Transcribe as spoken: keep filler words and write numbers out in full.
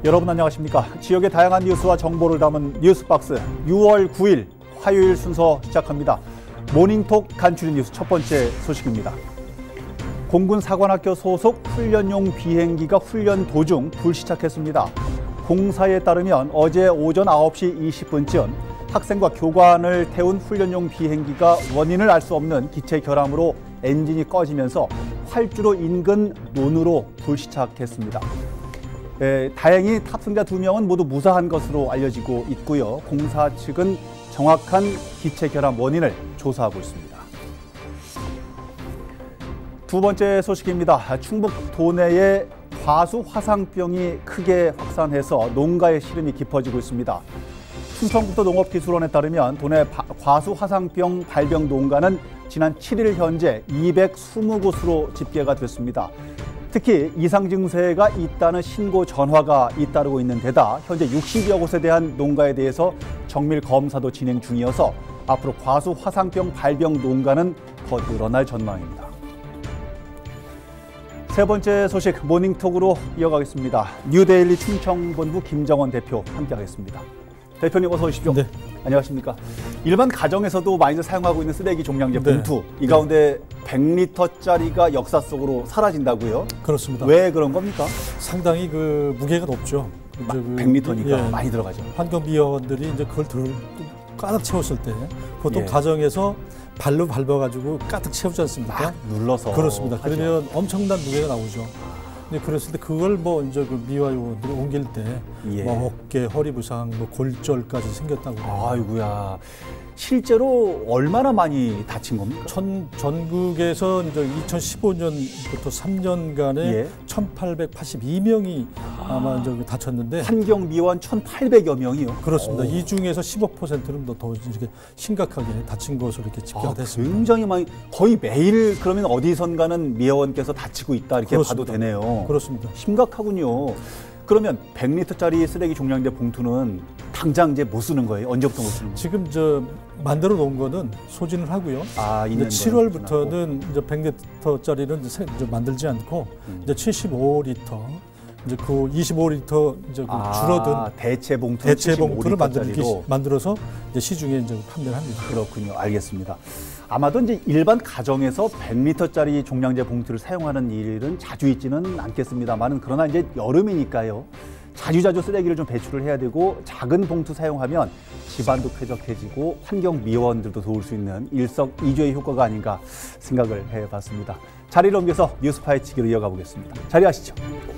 여러분 안녕하십니까? 지역의 다양한 뉴스와 정보를 담은 뉴스박스 유월 구일 화요일 순서 시작합니다. 모닝톡 간추린 뉴스 첫 번째 소식입니다. 공군 사관학교 소속 훈련용 비행기가 훈련 도중 불시착했습니다. 공사에 따르면 어제 오전 아홉 시 이십 분쯤 학생과 교관을 태운 훈련용 비행기가 원인을 알 수 없는 기체 결함으로 엔진이 꺼지면서 활주로 인근 논으로 불시착했습니다. 에, 다행히 탑승자 두 명은 모두 무사한 것으로 알려지고 있고요. 공사 측은 정확한 기체 결함 원인을 조사하고 있습니다. 두 번째 소식입니다. 충북 도내에 과수 화상병이 크게 확산해서 농가의 시름이 깊어지고 있습니다. 충청북도 농업기술원에 따르면 도내 과수 화상병 발병 농가는 지난 칠 일 현재 이백이십 곳으로 집계가 됐습니다. 특히 이상 증세가 있다는 신고 전화가 잇따르고 있는 데다 현재 육십여 곳에 대한 농가에 대해서 정밀 검사도 진행 중이어서 앞으로 과수 화상병 발병 농가는 더 늘어날 전망입니다. 세 번째 소식 모닝톡으로 이어가겠습니다. 뉴데일리 충청본부 김정원 대표 함께하겠습니다. 대표님 어서 오십시오. 네. 안녕하십니까. 일반 가정에서도 많이들 사용하고 있는 쓰레기 종량제 네. 봉투. 이 가운데 백 리터짜리가 역사 속으로 사라진다고요? 그렇습니다. 왜 그런 겁니까? 상당히 그 무게가 높죠. 마, 백 리터니까 예, 많이 들어가죠. 환경미화원들이 이제 그걸 들, 가득 채웠을 때 보통 예. 가정에서 발로 밟아가지고 가득 채우지 않습니까? 막 눌러서. 그렇습니다. 하죠. 그러면 엄청난 무게가 나오죠. 근데 그랬을 때 그걸 뭐 이제 그 미화요원들이 옮길 때 예. 뭐 어깨, 허리 부상, 뭐 골절까지 생겼다고. 그래요. 아이고야. 실제로 얼마나 많이 다친 겁니까? 전, 전국에서 이제 이천십오 년부터 삼 년간에 예. 천팔백팔십이 명이 아마 이제 다쳤는데. 환경미화원 천팔백여 명이요? 그렇습니다. 오. 이 중에서 십오 퍼센트는 더, 더 이렇게 심각하게 다친 것으로 이렇게 집계가 아, 됐습니다. 굉장히 많이, 거의 매일 그러면 어디선가는 미화원께서 다치고 있다 이렇게 그렇습니다. 봐도 되네요. 그렇습니다. 심각하군요. 그러면 백 리터짜리 쓰레기 종량제 봉투는 당장 이제 못 쓰는 거예요? 언제부터 못 쓰는 거예요? 지금 저 만들어 놓은 거는 소진을 하고요. 아, 있는 이제 칠월부터는 이제 백 리터짜리는 이제, 새, 이제 만들지 않고 음. 이제 칠십오 리터 이제 그 이십오 리터 이제 그 아, 줄어든 대체 봉투 대체 봉투를 만들기 로 만들어서 이제 시중에 이제 판매를 합니다. 그렇군요. 알겠습니다. 아마도 이제 일반 가정에서 백 리터짜리 종량제 봉투를 사용하는 일은 자주 있지는 않겠습니다만은 그러나 이제 여름이니까요. 자주자주 쓰레기를 좀 배출을 해야 되고 작은 봉투 사용하면 집안도 쾌적해지고 환경 미화원들도 도울 수 있는 일석이조의 효과가 아닌가 생각을 해봤습니다. 자리를 옮겨서 뉴스 파헤치기로 이어가 보겠습니다. 자리하시죠.